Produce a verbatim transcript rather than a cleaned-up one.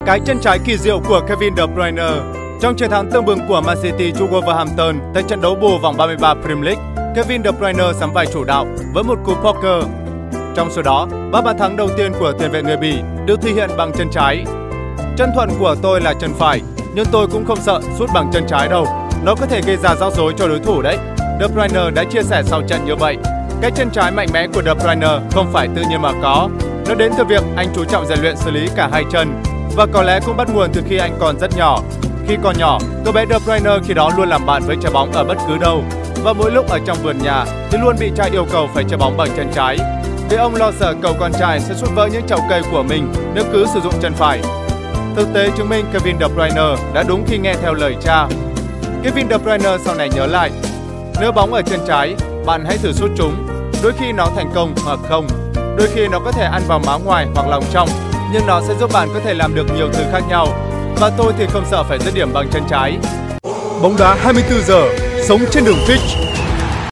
Cái chân trái kỳ diệu của Kevin De Bruyne trong chiến thắng tưng bừng của Man City trước Wolverhampton tại trận đấu bù vòng ba mươi ba Premier League. Kevin De Bruyne sắm vai chủ đạo với một cú poker. Trong số đó, ba bàn thắng đầu tiên của tiền vệ người Bỉ được thể hiện bằng chân trái. Chân thuận của tôi là chân phải, nhưng tôi cũng không sợ sút bằng chân trái đâu. Nó có thể gây ra rắc rối cho đối thủ đấy. De Bruyne đã chia sẻ sau trận như vậy. Cái chân trái mạnh mẽ của De Bruyne không phải tự nhiên mà có. Nó đến từ việc anh chú trọng rèn luyện xử lý cả hai chân. Và có lẽ cũng bắt nguồn từ khi anh còn rất nhỏ. Khi còn nhỏ, cậu bé De Bruyne khi đó luôn làm bạn với trái bóng ở bất cứ đâu. Và mỗi lúc ở trong vườn nhà thì luôn bị cha yêu cầu phải chơi bóng bằng chân trái. Vì ông lo sợ cậu con trai sẽ sút vỡ những chậu cây của mình nếu cứ sử dụng chân phải. Thực tế chứng minh Kevin De Bruyne đã đúng khi nghe theo lời cha. Kevin De Bruyne sau này nhớ lại, nếu bóng ở chân trái, bạn hãy thử sút chúng. Đôi khi nó thành công hoặc không. Đôi khi nó có thể ăn vào má ngoài hoặc lòng trong, nhưng nó sẽ giúp bạn có thể làm được nhiều thứ khác nhau. Và tôi thì không sợ phải dứt điểm bằng chân trái. Bóng đá hai mươi tư giờ, sống trên đường pitch.